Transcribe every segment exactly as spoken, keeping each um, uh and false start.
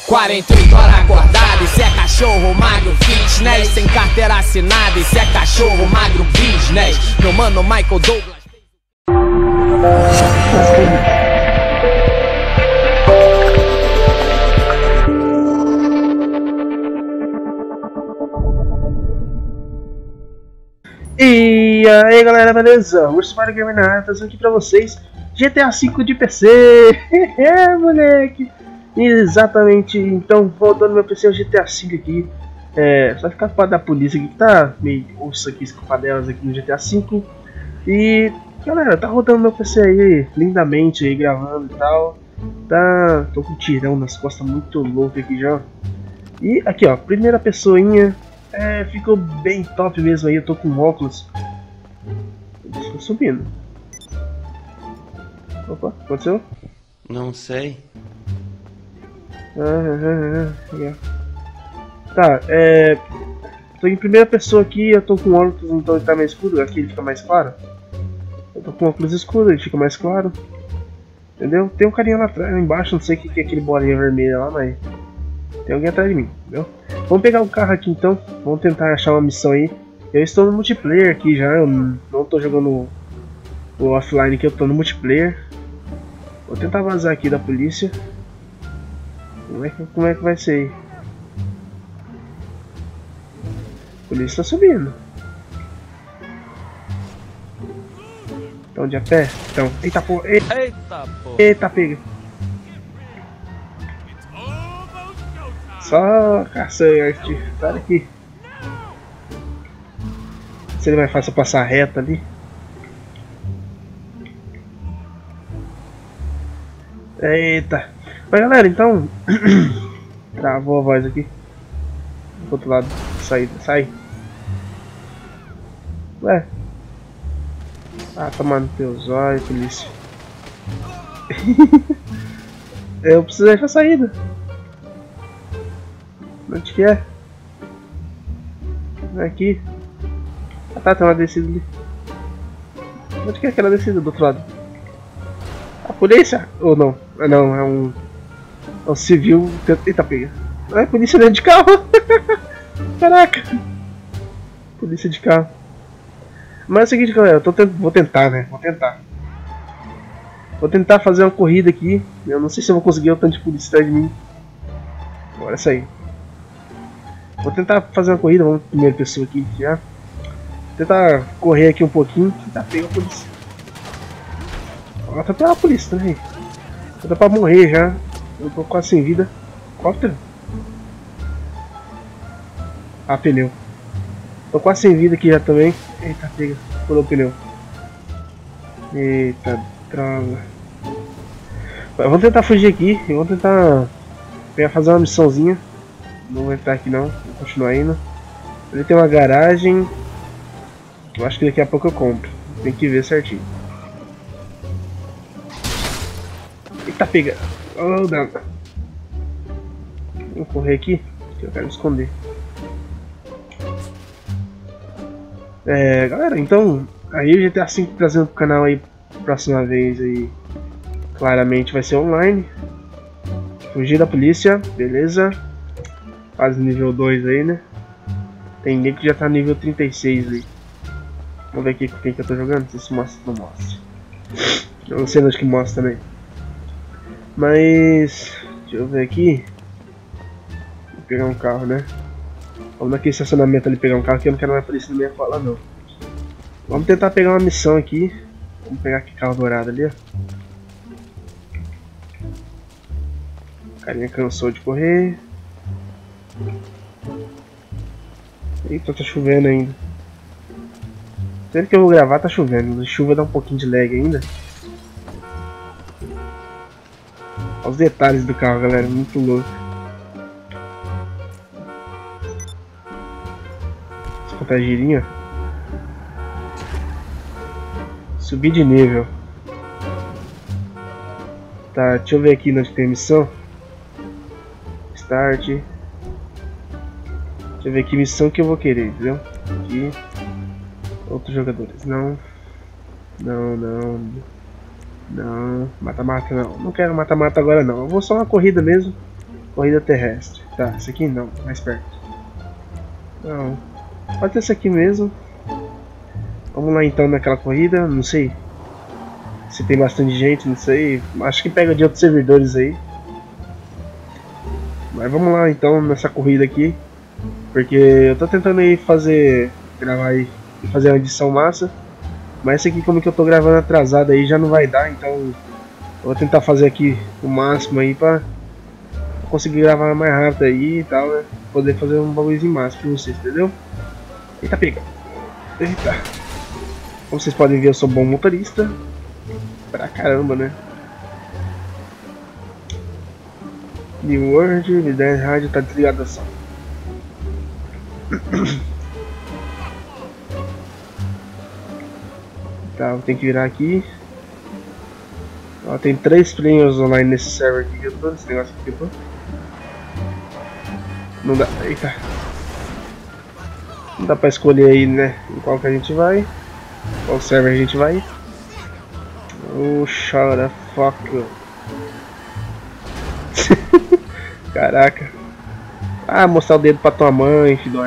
quarenta e oito horas acordado, isso é cachorro magro fitness. Sem carteira assinada, isso é cachorro magro business. Meu mano Michael Douglas. E aí galera, beleza? Urso Mario Gamer na área, trazendo aqui pra vocês G T A cinco de P C. É, moleque! Exatamente, então voltando meu P C, o G T A cinco aqui. É, só ficar com a da polícia aqui, que tá meio osso aqui, escapadelas aqui no G T A cinco. E galera, tá rodando meu P C aí lindamente, aí, gravando e tal. Tá, tô com um tirão nas costas muito louco aqui já. E aqui ó, primeira pessoinha. É, ficou bem top mesmo aí, eu tô com óculos. Estou subindo. Opa, aconteceu? Não sei. Ah, ah, ah, ah, tá, é... tô em primeira pessoa aqui, eu tô com óculos, então ele tá mais escuro, aqui ele fica mais claro. Eu tô com óculos escuros, ele fica mais claro. Entendeu? Tem um carinha lá atrás, lá embaixo, não sei o que, que é aquele bolinha vermelha lá, mas... tem alguém atrás de mim, entendeu? Vamos pegar o carro aqui então, vamos tentar achar uma missão aí. Eu estou no multiplayer aqui já, eu não estou jogando o offline aqui, eu estou no multiplayer. Vou tentar vazar aqui da polícia. Como é que, como é que vai ser aí? A polícia está subindo. Então de a pé? Então, eita porra, eita, Eita porra. Eita pega. Só cacete, sai daqui. Seria mais fácil passar reto ali. Eita. Mas galera, então travou a voz aqui. Do outro lado, sai, sai. Ué. Ah, tomando teus olhos, polícia. Eu preciso achar a saída. Onde que é? Aqui. Ah tá, tem uma descida ali. Onde que é aquela descida do outro lado? A polícia? Ou não? Ah não, é um... é um civil... Eita pega. Ah, é polícia dentro de carro! Caraca! Polícia de carro. Mas é o seguinte galera, eu tô tent... vou tentar né, vou tentar. Vou tentar fazer uma corrida aqui. Eu não sei se eu vou conseguir o tanto de polícia atrás de mim. Bora sair. Vou tentar fazer uma corrida, vamos primeira pessoa aqui já. Tentar correr aqui um pouquinho. Tentar pegar a polícia. Ó, tá pela polícia também. Tá pra morrer já. Eu tô quase sem vida. Cóptero? Ah, pneu. Tô quase sem vida aqui já também. Eita, pega. Pulou o pneu. Eita, droga. Vamos tentar fugir aqui. Vamos tentar pegar, fazer uma missãozinha. Não vou entrar aqui não, vou continuar indo. Ele tem uma garagem. Eu acho que daqui a pouco eu compro. Tem que ver certinho. Eita pega! Oh, não. Vou correr aqui, que eu quero me esconder. É, galera, então aí o G T A cinco trazendo pro canal aí próxima vez aí. Claramente vai ser online. Fugir da polícia, beleza. Quase nível dois aí, né? Tem ninguém que já tá nível trinta e seis aí. Vamos ver aqui com quem que eu tô jogando, não sei se mostra ou não mostra. Eu não sei onde que mostra também. Mas... deixa eu ver aqui. Vou pegar um carro, né? Vamos naquele estacionamento ali pegar um carro, que eu não quero mais polícia na minha cola não. Vamos tentar pegar uma missão aqui. Vamos pegar aquele carro dourado ali, ó. O carinha cansou de correr. Eita, tá chovendo ainda. Sempre que eu vou gravar tá chovendo. A chuva dá um pouquinho de lag ainda. Olha os detalhes do carro, galera. Muito louco. Esse contagirinho. Subir de nível. Tá, deixa eu ver aqui onde tem a missão. Start. Deixa eu ver que missão que eu vou querer, entendeu? Aqui. Outros jogadores. Não. Não, não. Não. Mata-mata não. Não quero mata-mata agora não. Eu vou só uma corrida mesmo. Corrida terrestre. Tá, esse aqui não, mais perto. Não. Pode ter esse aqui mesmo. Vamos lá então naquela corrida, não sei se tem bastante gente, não sei. Acho que pega de outros servidores aí. Mas vamos lá então nessa corrida aqui. Porque eu tô tentando aí fazer. Gravar aí e fazer uma edição massa. Mas esse aqui, como que eu tô gravando atrasado aí, já não vai dar, então eu vou tentar fazer aqui o máximo aí pra conseguir gravar mais rápido aí e tal, né? Poder fazer um bagulhozinho massa pra vocês, entendeu? Eita, pega! Eita! Como vocês podem ver, eu sou bom motorista. Pra caramba, né? New World, M dez rádio tá desligado só. Tá, vou ter que virar aqui. Ó, tem três players online nesse server aqui que eu tô, esse negócio aqui que eu tô. Não dá, eita. Não dá pra escolher aí, né, em qual que a gente vai. Qual server a gente vai. Oh, shut the fuck up. Caraca. Ah, mostrar o dedo pra tua mãe, filho.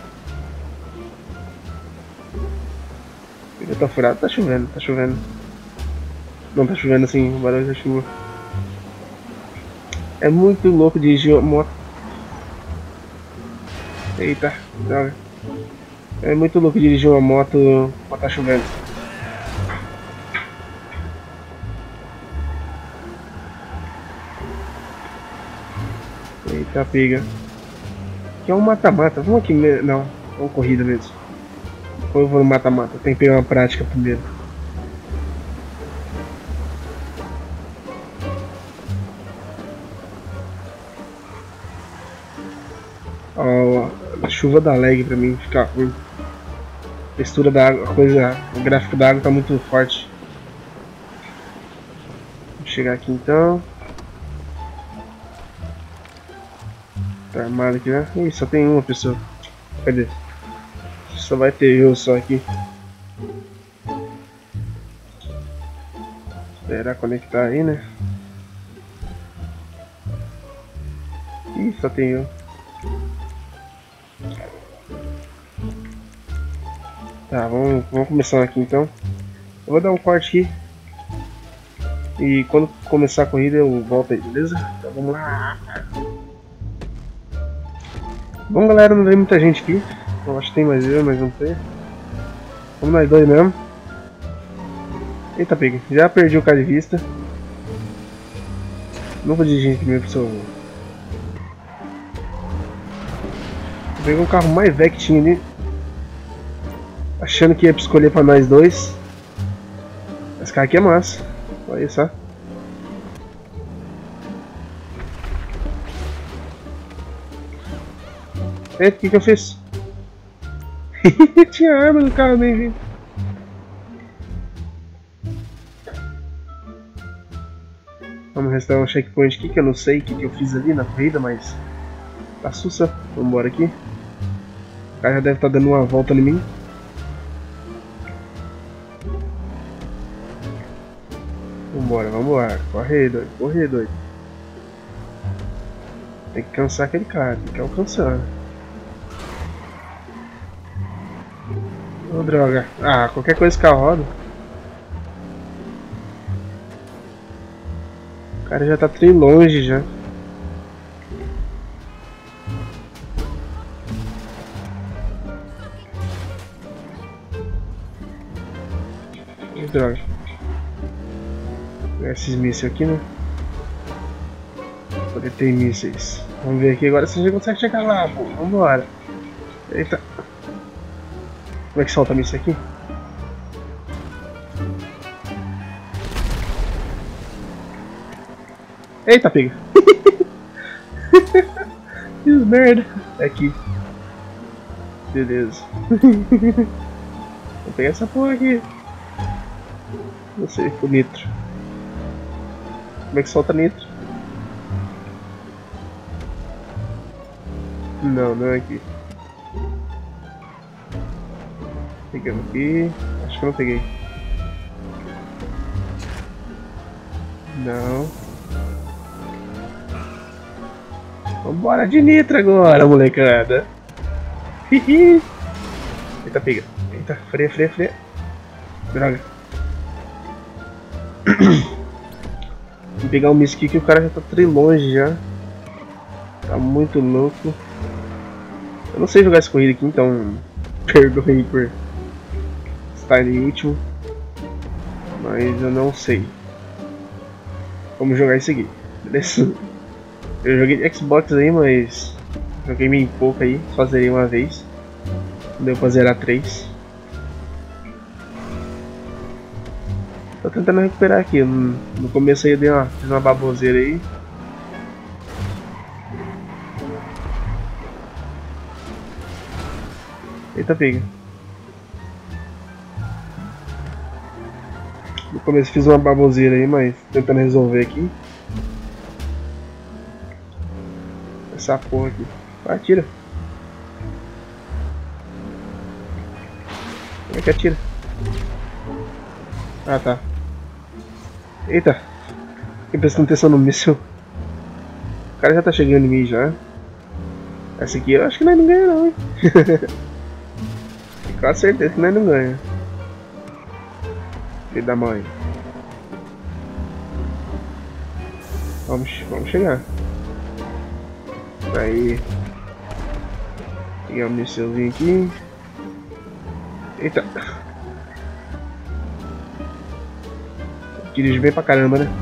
Eu tô furado, tá chovendo, tá chovendo. Não tá chovendo assim, o barulho da chuva. É muito louco dirigir uma moto. Eita, droga. É muito louco dirigir uma moto quando tá chovendo. Eita, pega. Aqui é um mata-mata, vamos aqui mesmo. Não, é uma corrida mesmo. Ou eu vou no mata-mata, tem que pegar uma prática primeiro. Ó, a chuva dá lag pra mim, fica ruim. A textura da água, a coisa, o gráfico da água tá muito forte. Vou chegar aqui então. Tá armado aqui, né? Ih, só tem uma pessoa. Cadê? Só vai ter eu só aqui. Esperar conectar aí, né? Ih, só tem eu. Tá, vamos, vamos começar aqui então. Eu vou dar um corte aqui. E quando começar a corrida eu volto aí, beleza? Então vamos lá. Bom, galera, não veio muita gente aqui. Eu acho que tem mais eu, mas não sei. Vamos nós dois mesmo. Eita, pega. Já perdi o cara de vista. Não vou dirigir aqui mesmo, pessoal. Peguei um carro mais velho que tinha ali. Achando que ia escolher pra nós dois. Esse carro aqui é massa. Olha só. Eita, o que que eu fiz? Tinha arma no carro, nem vi. Vamos restaurar um checkpoint aqui que eu não sei o que que eu fiz ali na corrida, mas tá sussa. Vamos embora aqui. O cara já deve estar dando uma volta em mim. Vambora, vambora. Corre aí, doido. Corre aí, doido. Tem que cansar aquele cara. Tem que alcançar. Ô, droga. Ah, qualquer coisa que eu rodo. O cara já tá tri longe já. Ô, droga. Pegar esses mísseis aqui, né? Poder ter mísseis. Vamos ver aqui agora se a gente consegue chegar lá, pô. Vambora. Eita. Como é que solta míssil aqui? Eita, pega. Que merda. É aqui. Beleza. Vou pegar essa porra aqui. Não sei, o nitro. Como é que solta nitro? Não, não é aqui. Pegamos aqui. Acho que eu não peguei. Não. Vambora de nitro agora, molecada. Hihi. Eita, pega. Eita, freia, freia, freia. Droga. Vou pegar um miss aqui que o cara já tá tri longe já. Tá muito louco. Eu não sei jogar essa corrida aqui, então perdoe por estar em último. Mas eu não sei. Vamos jogar isso aqui, beleza? Eu joguei de Xbox aí, mas joguei bem pouco aí, só zerei uma vez. Deu pra zerar três. Tô tentando recuperar aqui. No, no começo aí eu dei uma, fiz uma baboseira aí. Eita, pega. No começo fiz uma baboseira aí, mas tentando resolver aqui. Essa porra aqui. Vai, atira. Como é que atira? Ah, tá. Eita. Fiquei prestando atenção no míssil. O cara já tá chegando em mim já. Essa aqui eu acho que nós não ganha não, hein. Com certeza que nós não ganha. Filho da mãe. Vamos, vamos chegar. Aí. Pegar o mísselzinho aqui. Eita. Dirige bem pra caramba, né?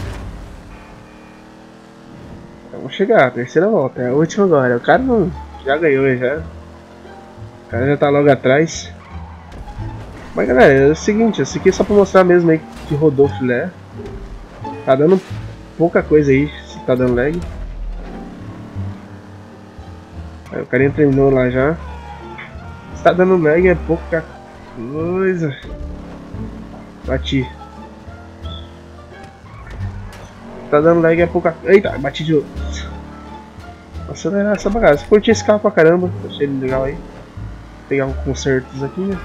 Vamos chegar, terceira volta, é a última agora. O cara não já ganhou já. O cara já tá logo atrás. Mas galera, é o seguinte, isso aqui é só pra mostrar mesmo aí que rodou o filé. Tá dando pouca coisa aí, se tá dando lag. Aí o carinha terminou lá já. Se tá dando lag é pouca coisa. Bati. Tá dando lag é pouca. Eita, bati de novo. Vou acelerar essa bagaça. Curti esse carro pra caramba, achei ele legal aí. Vou pegar um consertos aqui, né?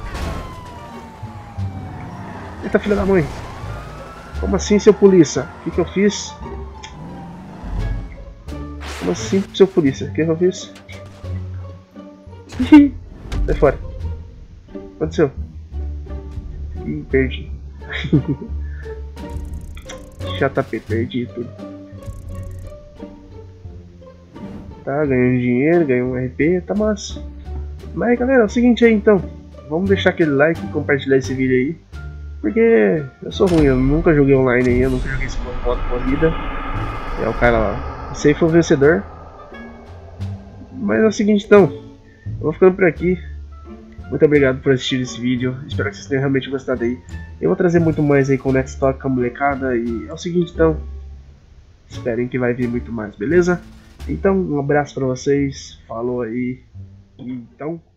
Eita, filha da mãe. Como assim, seu polícia? O que que eu fiz? Como assim, seu polícia? O que que eu fiz? Sai fora. O que aconteceu? Ih, perdi. J P, perdi tudo. Tá, ganhando dinheiro, ganhou um R P, tá massa. Mas galera, é o seguinte aí então. Vamos deixar aquele like e compartilhar esse vídeo aí. Porque eu sou ruim, eu nunca joguei online aí, eu nunca joguei esse modo corrida. É o cara lá. Esse aí foi o vencedor. Mas é o seguinte então. Eu vou ficando por aqui. Muito obrigado por assistir esse vídeo. Espero que vocês tenham realmente gostado aí. Eu vou trazer muito mais aí com o Next Talk, com a molecada. E é o seguinte então. Esperem que vai vir muito mais, beleza? Então, um abraço pra vocês. Falou aí. Então.